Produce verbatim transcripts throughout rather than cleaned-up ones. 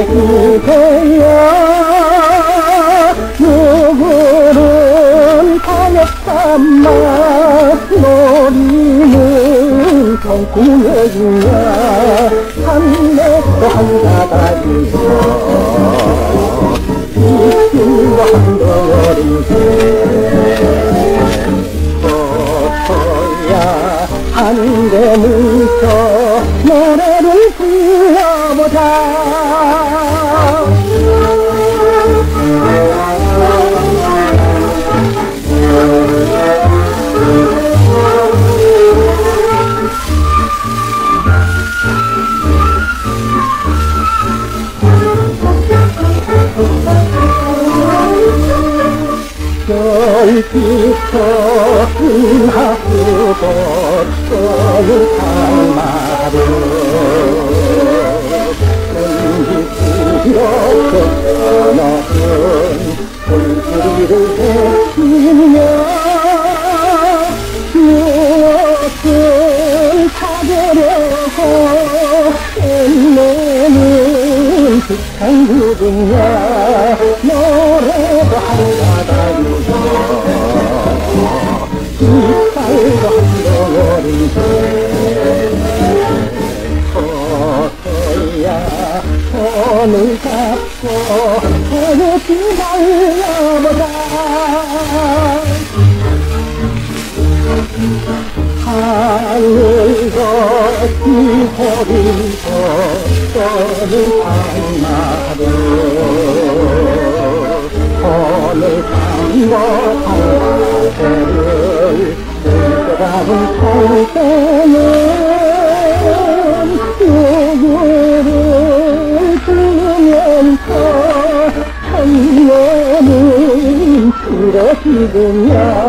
이제야 누구는 가엾삼아 노리는 성구여주냐 한내도 한가닥이여 이심도 한덩어리 어서야 한대 뭉쳐 노래를 불러보자. 별빛도 은하수도 떠는 산마루 은기스럽게 떠나는 불길이를 헤치며 무엇을 찾으려고 애내는 북한 누구냐 노래도 한가닥이여 이빨도 한덩어리인데 어서야 손을 잡고 어렵게 달려보자. 하늘도 지소리도 떠는 한마루 오늘 산거 한가대를 들어가는 손때는 누구를 들으면서 천년은 길어지느냐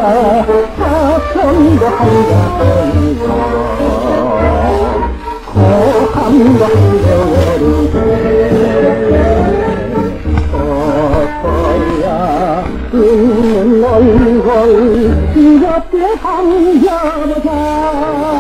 사천도 한가더니고 고함도 한덩어리게 어서야 웃는 얼굴 이렇게 반겨보자.